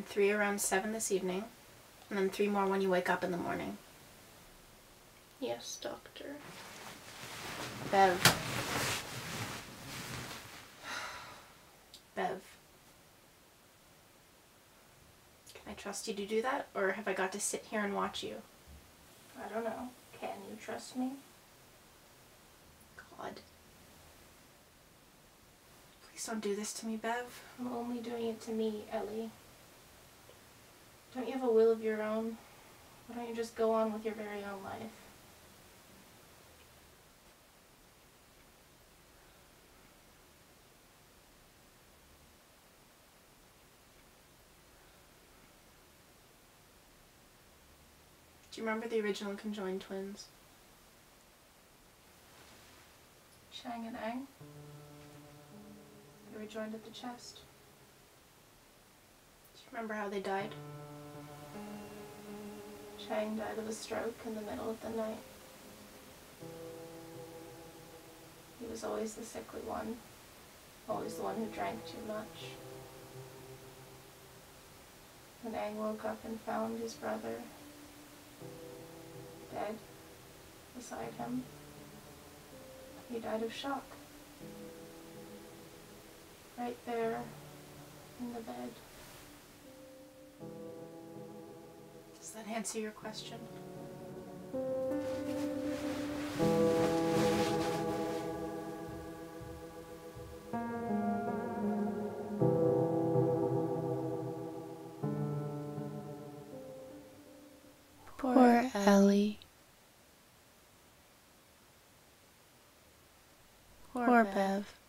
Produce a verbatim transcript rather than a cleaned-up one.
then three around seven this evening, and then three more when you wake up in the morning. Yes, doctor. Bev. Bev. Can I trust you to do that, or have I got to sit here and watch you? I don't know. Can you trust me? God. Please don't do this to me, Bev. I'm only doing it to me, Ellie. Don't you have a will of your own? Why don't you just go on with your very own life? Do you remember the original conjoined twins? Chang and Ang? They were joined at the chest. Do you remember how they died? Chang died of a stroke in the middle of the night. He was always the sickly one, always the one who drank too much. When Ang woke up and found his brother dead beside him, he died of shock. Right there in the bed. Does that answer your question? Poor Ellie. Poor Bev.